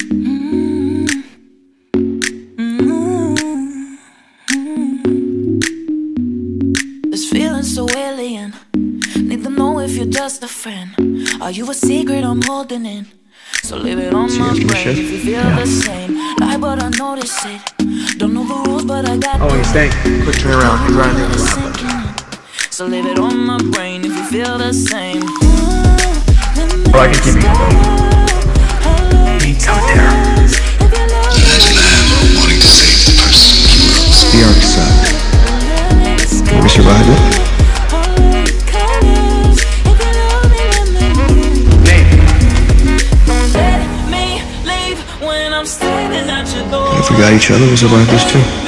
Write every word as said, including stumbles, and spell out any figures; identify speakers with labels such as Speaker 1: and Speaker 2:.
Speaker 1: Just a friend. Are you a secret I'm holding in? So leave it on my brain if you feel the same. Lie but I notice it. Don't know the rules but I got.
Speaker 2: Oh, he's staying. Quick turn around. He's right there in the lap.
Speaker 1: So leave it on my brain if you feel the same.
Speaker 2: Bro, I can keep you going. He's so terrible.
Speaker 3: Imagine I have her wanting to save the person you love.
Speaker 4: The arc sucked. Can we survive it? If we got each other, we'll survive this too.